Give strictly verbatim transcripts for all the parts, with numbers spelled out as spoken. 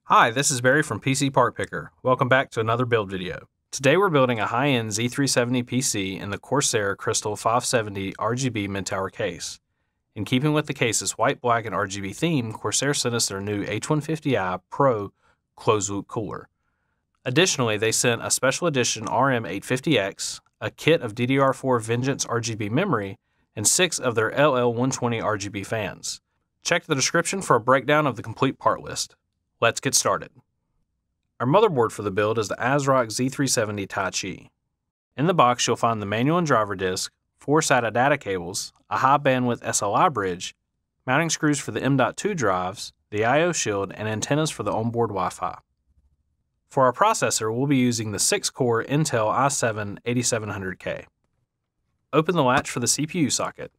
Hi, this is Barry from P C Part Picker. Welcome back to another build video. Today we're building a high-end Z three seventy P C in the Corsair Crystal five seventy R G B mid-tower case. In keeping with the case's white, black, and R G B theme, Corsair sent us their new H one fifty i Pro closed-loop cooler. Additionally, they sent a special edition R M eight fifty X, a kit of D D R four Vengeance R G B memory, and six of their L L one twenty R G B fans. Check the description for a breakdown of the complete part list. Let's get started. Our motherboard for the build is the ASRock Z three seventy Taichi. In the box, you'll find the manual and driver disc, four SATA data cables, a high bandwidth S L I bridge, mounting screws for the M dot two drives, the I O shield, and antennas for the onboard Wi-Fi. For our processor, we'll be using the six core Intel i seven eighty-seven hundred K. Open the latch for the C P U socket.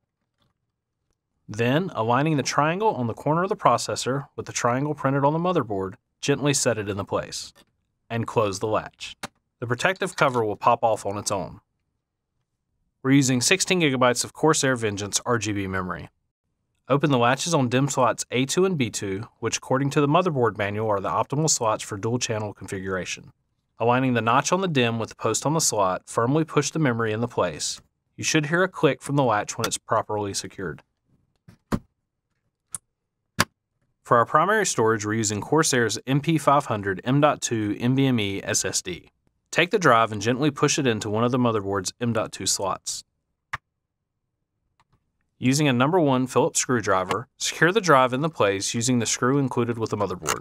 Then, aligning the triangle on the corner of the processor with the triangle printed on the motherboard, gently set it into place, and close the latch. The protective cover will pop off on its own. We're using sixteen gigabytes of Corsair Vengeance R G B memory. Open the latches on DIMM slots A two and B two, which according to the motherboard manual are the optimal slots for dual channel configuration. Aligning the notch on the DIMM with the post on the slot, firmly push the memory into place. You should hear a click from the latch when it's properly secured. For our primary storage, we're using Corsair's M P five hundred M dot two NVMe S S D. Take the drive and gently push it into one of the motherboard's M dot two slots. Using a number one Phillips screwdriver, secure the drive into place using the screw included with the motherboard.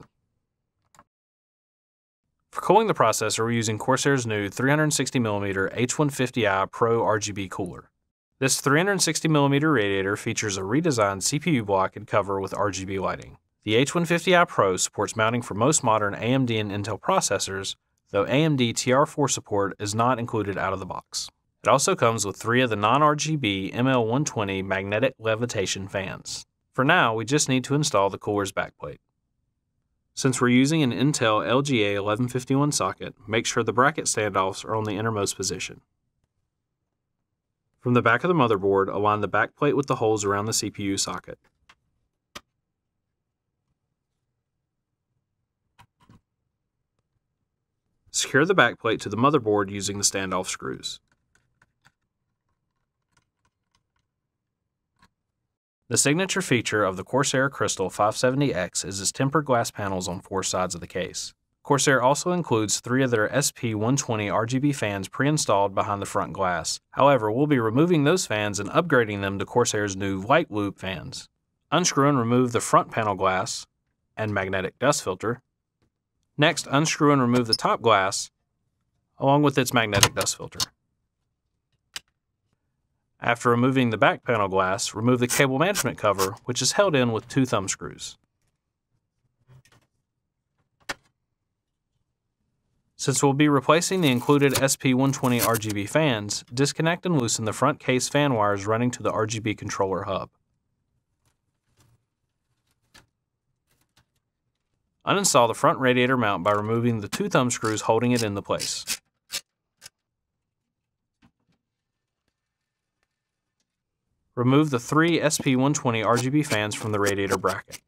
For cooling the processor, we're using Corsair's new three hundred sixty millimeter H one fifty i Pro R G B cooler. This three hundred sixty millimeter radiator features a redesigned C P U block and cover with R G B lighting. The H one fifty i Pro supports mounting for most modern A M D and Intel processors, though A M D T R four support is not included out of the box. It also comes with three of the non-R G B M L one twenty magnetic levitation fans. For now, we just need to install the cooler's backplate. Since we're using an Intel L G A eleven fifty-one socket, make sure the bracket standoffs are on the innermost position. From the back of the motherboard, align the backplate with the holes around the C P U socket. Secure the backplate to the motherboard using the standoff screws. The signature feature of the Corsair Crystal five seventy X is its tempered glass panels on four sides of the case. Corsair also includes three of their S P one twenty R G B fans pre-installed behind the front glass. However, we'll be removing those fans and upgrading them to Corsair's new light loop fans. Unscrew and remove the front panel glass and magnetic dust filter. Next, unscrew and remove the top glass, along with its magnetic dust filter. After removing the back panel glass, remove the cable management cover, which is held in with two thumb screws. Since we'll be replacing the included S P one twenty R G B fans, disconnect and loosen the front case fan wires running to the R G B controller hub. Uninstall the front radiator mount by removing the two thumb screws holding it into place. Remove the three S P one twenty R G B fans from the radiator bracket.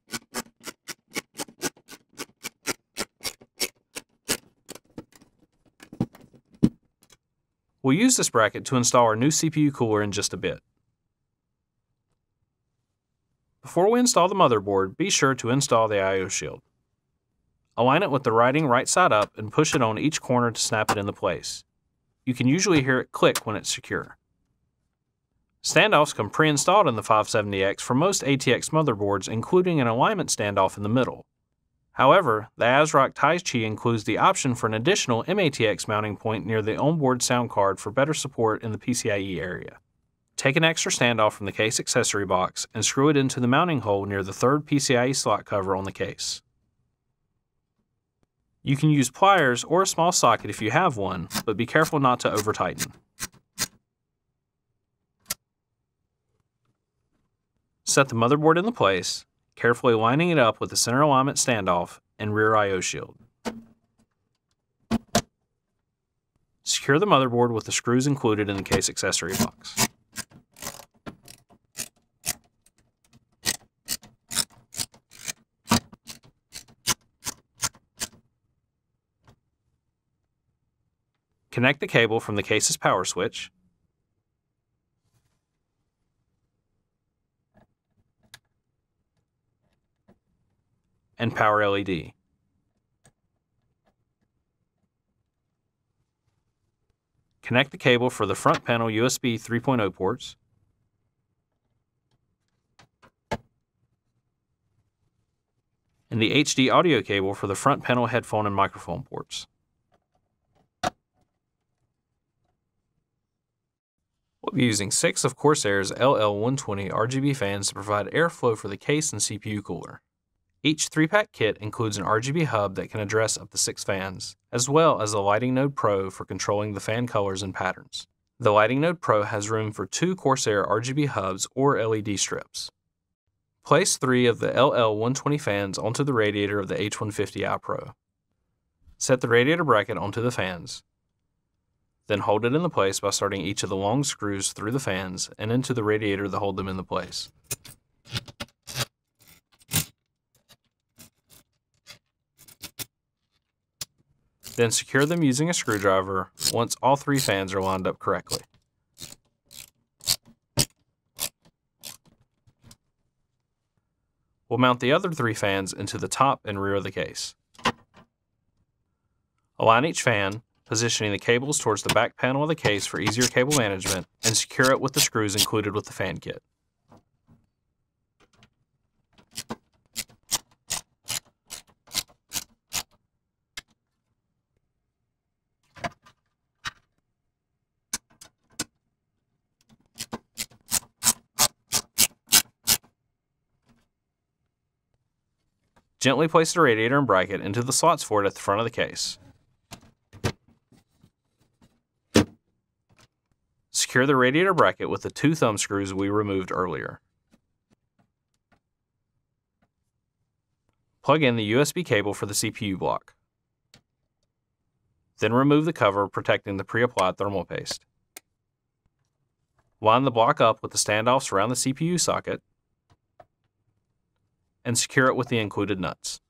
We'll use this bracket to install our new C P U cooler in just a bit. Before we install the motherboard, be sure to install the I O shield. Align it with the writing right side up and push it on each corner to snap it into place. You can usually hear it click when it's secure. Standoffs come pre-installed in the five seventy X for most A T X motherboards, including an alignment standoff in the middle. However, the ASRock Taichi includes the option for an additional M A T X mounting point near the onboard sound card for better support in the P C I E area. Take an extra standoff from the case accessory box and screw it into the mounting hole near the third P C I E slot cover on the case. You can use pliers or a small socket if you have one, but be careful not to over-tighten. Set the motherboard into place, carefully lining it up with the center alignment standoff and rear I O shield. Secure the motherboard with the screws included in the case accessory box. Connect the cable from the case's power switch and power L E D. Connect the cable for the front panel U S B three point oh ports and the H D audio cable for the front panel headphone and microphone ports. We'll be using six of Corsair's L L one twenty R G B fans to provide airflow for the case and C P U cooler. Each three pack kit includes an R G B hub that can address up to six fans, as well as a Lighting Node Pro for controlling the fan colors and patterns. The Lighting Node Pro has room for two Corsair R G B hubs or L E D strips. Place three of the L L one twenty fans onto the radiator of the H one fifty i Pro. Set the radiator bracket onto the fans. Then hold it into place by starting each of the long screws through the fans and into the radiator to hold them into place. Then secure them using a screwdriver once all three fans are lined up correctly. We'll mount the other three fans into the top and rear of the case. Align each fan, positioning the cables towards the back panel of the case for easier cable management, and secure it with the screws included with the fan kit. Gently place the radiator and bracket into the slots for it at the front of the case. Secure the radiator bracket with the two thumb screws we removed earlier. Plug in the U S B cable for the C P U block. Then remove the cover protecting the pre-applied thermal paste. Line the block up with the standoffs around the C P U socket and secure it with the included nuts.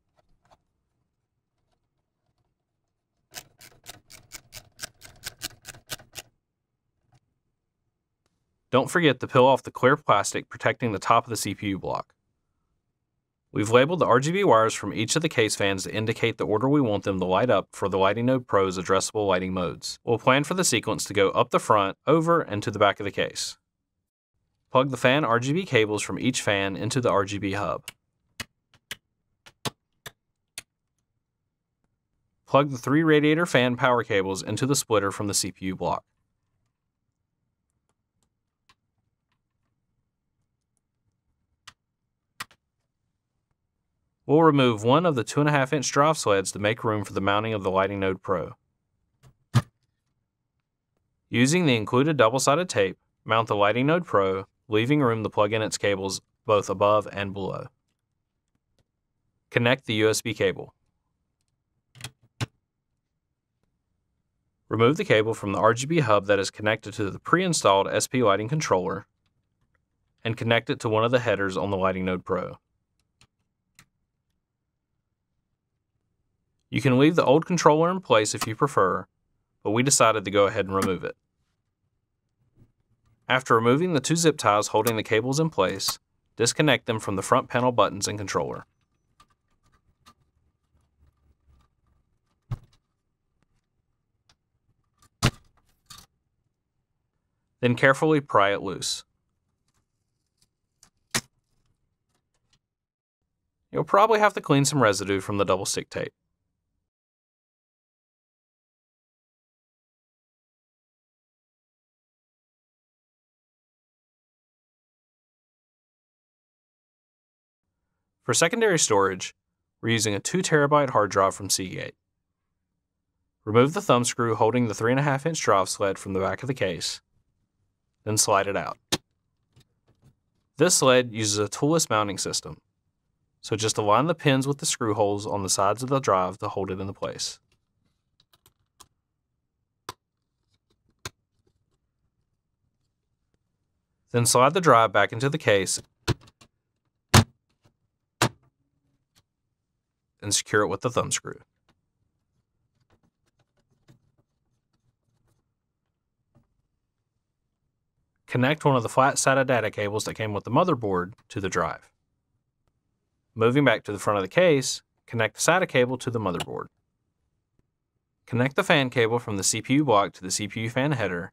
Don't forget to peel off the clear plastic protecting the top of the C P U block. We've labeled the R G B wires from each of the case fans to indicate the order we want them to light up for the Lighting Node Pro's addressable lighting modes. We'll plan for the sequence to go up the front, over, and to the back of the case. Plug the fan R G B cables from each fan into the R G B hub. Plug the three radiator fan power cables into the splitter from the C P U block. We'll remove one of the two point five inch drive sleds to make room for the mounting of the Lighting Node Pro. Using the included double-sided tape, mount the Lighting Node Pro, leaving room to plug in its cables both above and below. Connect the U S B cable. Remove the cable from the R G B hub that is connected to the pre-installed S P lighting controller and connect it to one of the headers on the Lighting Node Pro. You can leave the old controller in place if you prefer, but we decided to go ahead and remove it. After removing the two zip ties holding the cables in place, disconnect them from the front panel buttons and controller. Then carefully pry it loose. You'll probably have to clean some residue from the double stick tape. For secondary storage, we're using a two terabyte hard drive from Seagate. Remove the thumb screw holding the three point five inch drive sled from the back of the case, then slide it out. This sled uses a toolless mounting system, so just align the pins with the screw holes on the sides of the drive to hold it into place. Then slide the drive back into the case and secure it with the thumb screw. Connect one of the flat SATA data cables that came with the motherboard to the drive. Moving back to the front of the case, connect the SATA cable to the motherboard. Connect the fan cable from the C P U block to the C P U fan header,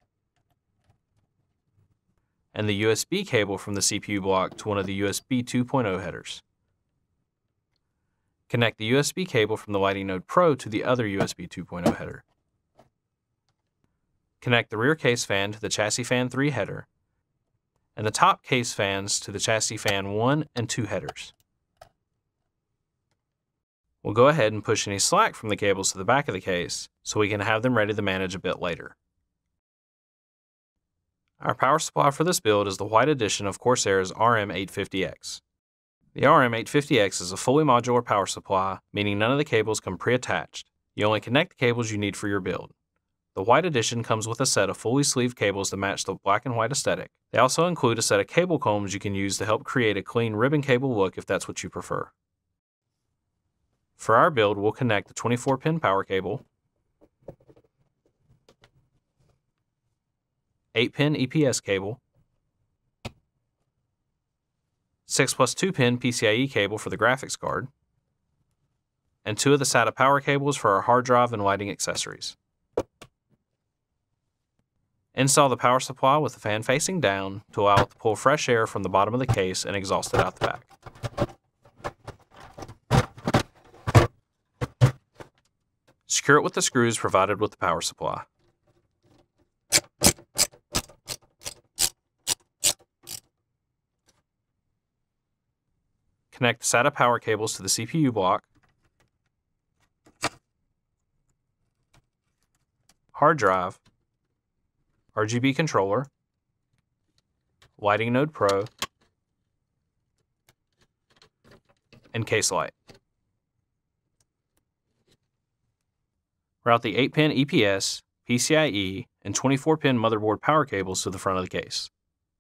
and the U S B cable from the C P U block to one of the U S B two point oh headers. Connect the U S B cable from the Lighting Node Pro to the other U S B two point oh header. Connect the rear case fan to the chassis fan three header, and the top case fans to the chassis fan one and two headers. We'll go ahead and push any slack from the cables to the back of the case so we can have them ready to manage a bit later. Our power supply for this build is the white edition of Corsair's R M eight fifty X. The R M eight fifty X is a fully modular power supply, meaning none of the cables come pre-attached. You only connect the cables you need for your build. The white edition comes with a set of fully sleeved cables to match the black and white aesthetic. They also include a set of cable combs you can use to help create a clean ribbon cable look if that's what you prefer. For our build, we'll connect the twenty-four pin power cable, eight pin E P S cable, six plus two pin P C I E cable for the graphics card, and two of the SATA power cables for our hard drive and lighting accessories. Install the power supply with the fan facing down to allow it to pull fresh air from the bottom of the case and exhaust it out the back. Secure it with the screws provided with the power supply. Connect the SATA power cables to the C P U block, hard drive, R G B controller, Lighting Node Pro, and case light. Route the eight pin E P S, P C I E, and twenty-four pin motherboard power cables to the front of the case.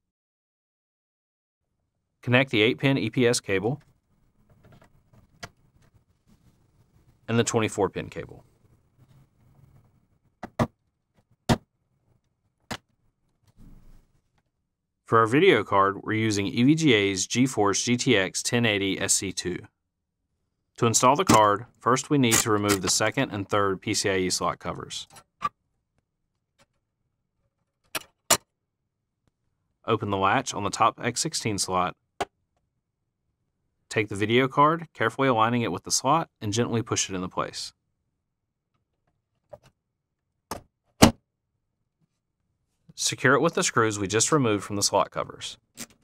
Connect the eight pin E P S cable and the twenty-four pin cable. For our video card, we're using E V G A's GeForce G T X ten eighty S C two. To install the card, first we need to remove the second and third P C I E slot covers. Open the latch on the top X sixteen slot. Take the video card, carefully aligning it with the slot, and gently push it into place. Secure it with the screws we just removed from the slot covers.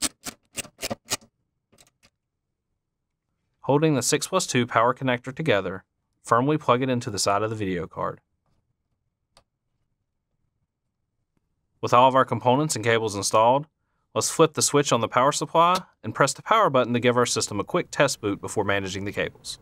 Holding the six plus two power connector together, firmly plug it into the side of the video card. With all of our components and cables installed, let's flip the switch on the power supply and press the power button to give our system a quick test boot before managing the cables.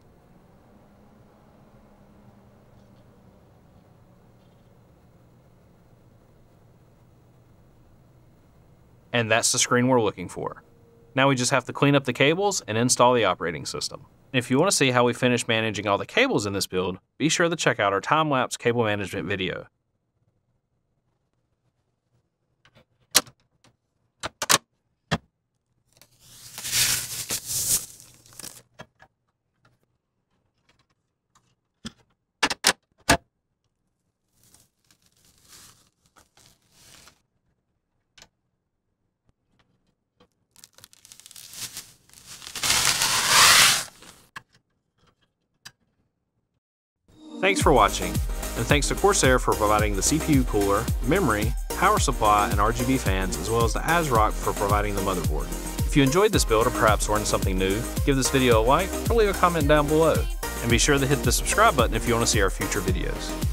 And that's the screen we're looking for. Now we just have to clean up the cables and install the operating system. If you want to see how we finish managing all the cables in this build, be sure to check out our time-lapse cable management video. Thanks for watching, and thanks to Corsair for providing the C P U cooler, memory, power supply, and R G B fans, as well as the ASRock for providing the motherboard. If you enjoyed this build or perhaps learned something new, give this video a like or leave a comment down below. And be sure to hit the subscribe button if you want to see our future videos.